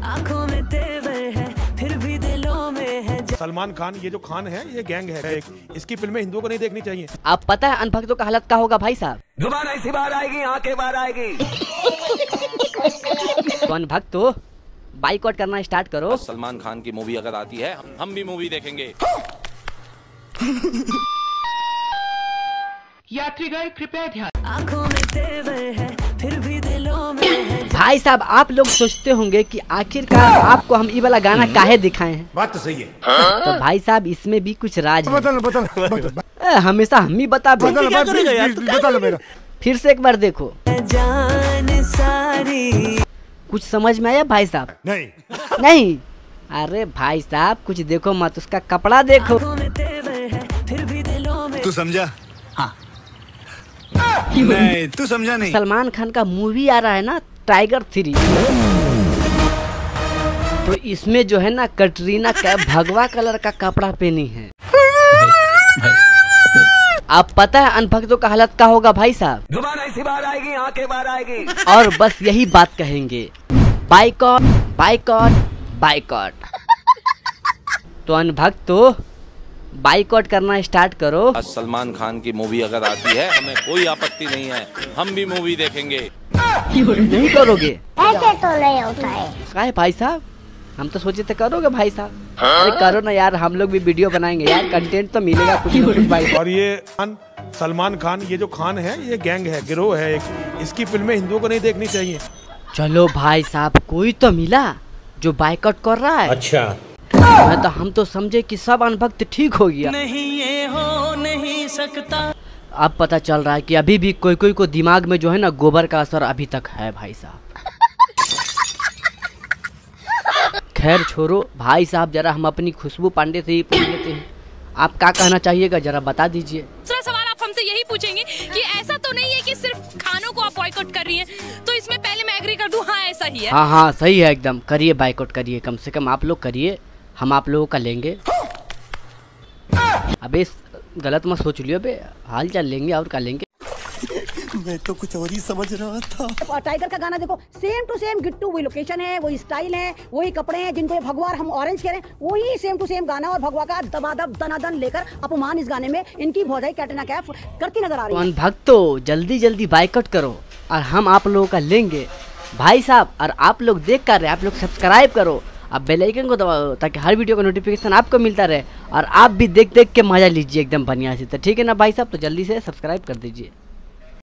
आंखों में तेवर है फिर भी दिलों में है। सलमान खान ये जो खान है ये गैंग है इसकी फिल्में हिंदुओं को नहीं देखनी चाहिए। आप पता है अनभक्तों का हालत क्या होगा भाई साहब? जुबान ऐसी बाहर आएगी, आंखें बाहर आएगी। तो अनभक्तों बाइकआउट करना स्टार्ट करो। सलमान खान की मूवी अगर आती है हम भी मूवी देखेंगे। यात्रीगण कृपया ध्यान। आंखों में तेवर है फिर भी दिलों में है। भाई साहब आप लोग सोचते होंगे कि आखिरकार आपको हम ये वाला गाना काहे दिखाए हैं। बात तो सही है। तो भाई साहब इसमें भी कुछ राज है। बता हमेशा हम ही बता मेरा। फिर से एक बार देखो। जान सारी कुछ समझ में आया भाई साहब? नहीं। अरे भाई साहब कुछ देखो मत, उसका कपड़ा देखो। आंखों में तेवर है फिर भी दिलों में। तू समझा? हाँ। नहीं तू समझा नहीं। सलमान खान का मूवी आ रहा है ना टाइगर 3, तो इसमें जो है ना कटरीना कैफ भगवा कलर का कपड़ा पहनी है। आप पता है अनभक्तों का हालत क्या होगा भाई साहब? जुबान ऐसी बाहर आएगी, आंखें बाहर आएगी। और बस यही बात कहेंगे, बाइकआउट बाइकआउट बाइकआउट। तो अनभक्तों बाइकआउट करना स्टार्ट करो। सलमान खान की मूवी अगर आती है हमें कोई आपत्ति नहीं है, हम भी मूवी देखेंगे। नहीं करोगे? ऐसे तो नहीं होता है। काहे भाई साहब? हम तो सोचे थे करोगे भाई साहब। अरे करो ना यार, हम लोग भी वीडियो बनाएंगे यार, कंटेंट तो मिलेगा कुछ ना कुछ भाई। और ये सलमान खान ये जो खान है ये गैंग है, गिरोह है इसकी फिल्में हिंदुओं को नहीं देखनी चाहिए। चलो भाई साहब कोई तो मिला जो बाइकआउट कर रहा है। अच्छा हम तो समझे कि सब अनभक्त ठीक हो गया। नहीं ये हो नहीं सकता। अब पता चल रहा है कि अभी भी कोई कोई को दिमाग में जो है ना गोबर का असर अभी तक है भाई साहब। खैर छोड़ो भाई साहब, जरा हम अपनी खुशबू पांडे से ही पूछ लेते हैं, आप क्या कहना चाहिएगा जरा बता दीजिए। दूसरा सवाल आप हमसे यही पूछेंगे कि ऐसा तो नहीं है कि सिर्फ खानों को आप बॉयकॉट कर रही हैं, तो इसमें पहले मैं एग्री कर दूं, हाँ ऐसा ही है। हाँ सही है एकदम, करिए बाइकआउट करिए, कम से कम आप लोग करिए, हम आप लोगों का लेंगे। अबे गलत मत सोच लियो बे, हाल चाल लेंगे और का लेंगे। मैं तो कुछ और ही समझ रहा था। टाइगर का गाना देखो, सेम टू सेम गिट्टू, वही लोकेशन है, वही स्टाइल है, वही कपड़े हैं जिनको ये भगवान हम ऑरेंज कह रहे हैं, वही सेम टू सेम गाना और भगवा का दबादब दनादन लेकर अपमान इस गाने में इनकी भौजाई कैटरीना कैफ करती नजर आ रही है। भक्तों जल्दी जल्दी बाइकआउट करो और हम आप लोगों का लेंगे भाई साहब। और आप लोग देख कर रहे, आप लोग सब्सक्राइब करो, अब बेल आइकन को दबाओ ताकि हर वीडियो का नोटिफिकेशन आपको मिलता रहे और आप भी देख देख के मजा लीजिए एकदम बढ़िया से। तो ठीक है ना भाई साहब, तो जल्दी से सब्सक्राइब कर दीजिए।